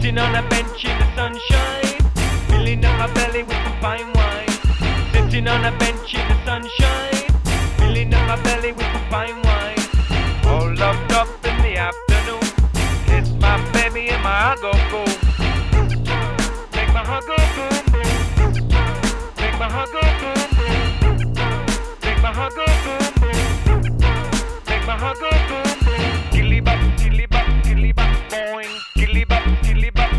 Sitting on a bench in the sunshine, filling up my belly with some fine wine. Sitting on a bench in the sunshine, filling up my belly with some fine wine. All loved up in the afternoon, kiss my baby and my heart go boom. Make my heart go boom boom. Make my heart go boom boom. Make my heart go boom boom. Make my heart go boom boom. Gilly bop, gilly bop, gilly bop, boing. Gilly bop, gilly bop.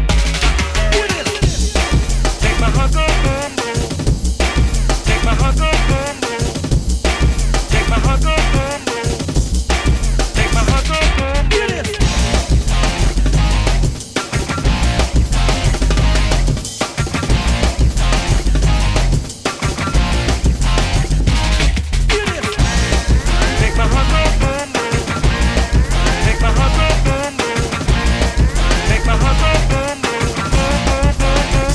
Make my heart go boom boom. Make my heart go boom boom. Make my heart go boom boom. Make my heart go boom boom. Make my heart go boom boom. Make my heart go boom boom. Make my heart go boom boom. Boom boom boom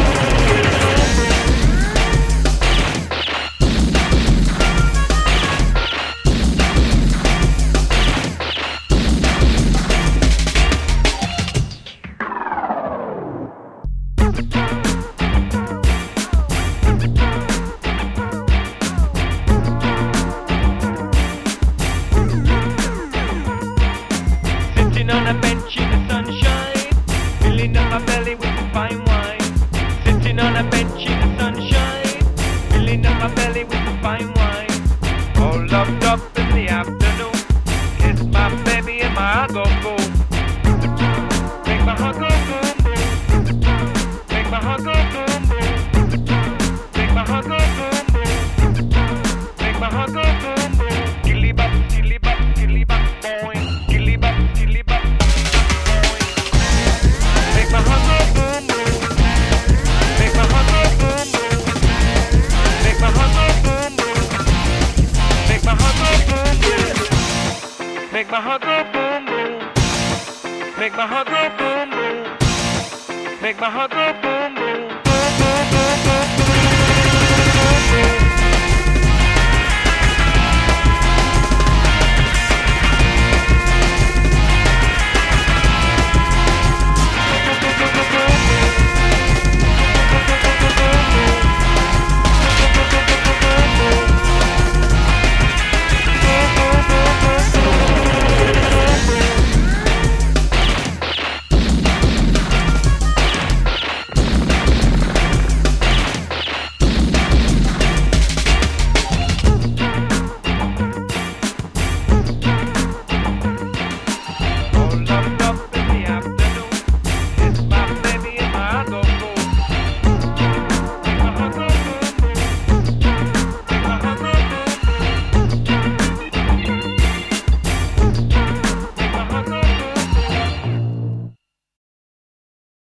Sitting on a bench in the sunshine, filling up my belly with some fine wine. Sitting on a bench in the sunshine, filling up my belly with some fine wine. All loved up in the afternoon, kiss my baby and my heart go boom. Make my heart go boom boom. Make my heart go boom boom. Make my heart go boom boom. Make my heart go boom boom. Gilly bop, gilly bop, gilly bop, boing. Gilly bop, gilly bop, boing. Make my heart go boom boom. Make my heart go boom boom. Make my heart go boom boom. Make my heart go boom boom. Make my heart go boom boom. Make my heart go boom boom. Make my heart go boom boom.